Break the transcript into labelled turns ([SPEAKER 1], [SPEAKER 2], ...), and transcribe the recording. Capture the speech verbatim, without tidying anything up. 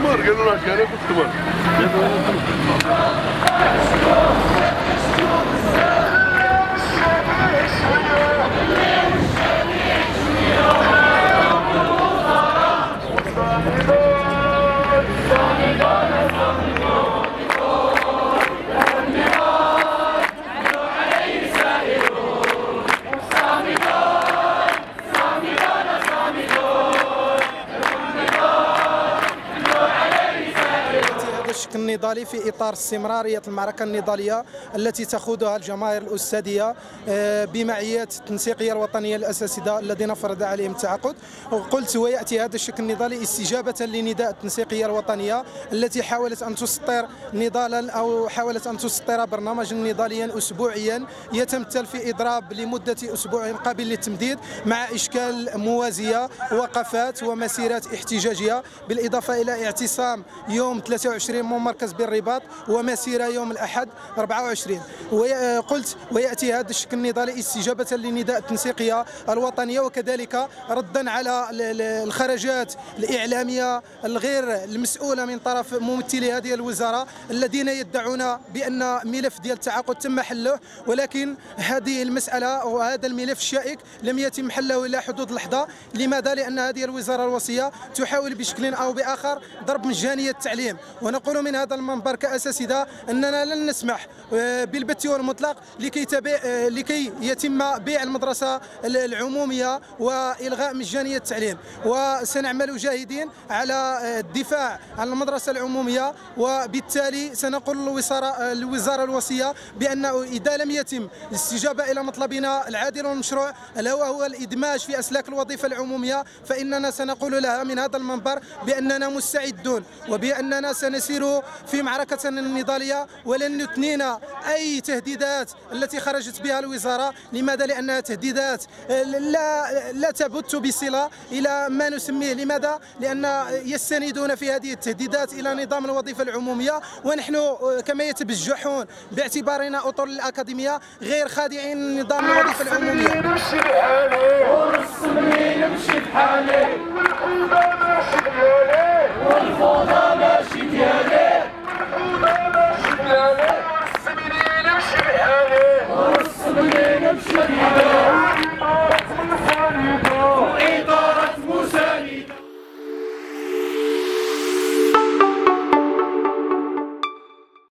[SPEAKER 1] الدستور قالوا له كان في الدستور.
[SPEAKER 2] الشكل النضالي في إطار استمرارية المعركة النضالية التي تخوضها الجماهير الأستاذية بمعية التنسيقية الوطنية للأساتذة الذين فرض عليهم التعاقد. وقلت ويأتي هذا الشكل النضالي استجابة لنداء التنسيقية الوطنية التي حاولت أن تسطر نضالا أو حاولت أن تسطر برنامجا نضاليا أسبوعيا يتمثل في إضراب لمدة أسبوع قابل للتمديد مع إشكال موازية وقفات ومسيرات احتجاجية، بالإضافة إلى اعتصام يوم ثلاثة وعشرين مركز بالرباط ومسيرة يوم الأحد أربعة وعشرين. وقلت ويأتي هذا الشكل النضالي استجابة لنداء التنسيقية الوطنية وكذلك ردا على الخرجات الإعلامية الغير المسؤولة من طرف ممثلي هذه الوزارة الذين يدعون بأن ملف ديال التعاقد تم حله، ولكن هذه المسألة وهذا الملف الشائك لم يتم حله إلى حدود اللحظة. لماذا؟ لأن هذه الوزارة الوصية تحاول بشكل أو بآخر ضرب مجانية التعليم، ونقول من هذا المنبر كأساتذة أننا لن نسمح بالبت والمطلق لكي لكي يتم بيع المدرسة العمومية وإلغاء مجانية التعليم، وسنعمل جاهدين على الدفاع عن المدرسة العمومية. وبالتالي سنقول للوزارة الوزارة الوصية بأنه إذا لم يتم الاستجابة إلى مطلبنا العادل والمشروع ألا وهو الإدماج في أسلاك الوظيفة العمومية، فإننا سنقول لها من هذا المنبر بأننا مستعدون وبأننا سنسير في معركتنا النضالية ولن نثنينا أي تهديدات التي خرجت بها الوزارة. لماذا؟ لأنها تهديدات لا لا تبت بصلة إلى ما نسميه. لماذا؟ لأن يستندون في هذه التهديدات إلى نظام الوظيفة العمومية، ونحن كما يتبجحون باعتبارنا أطر الأكاديمية غير خاضعين لنظام الوظيفة العمومية.
[SPEAKER 3] نمشي بحالي ورسمي نمشي بحالي والفوضى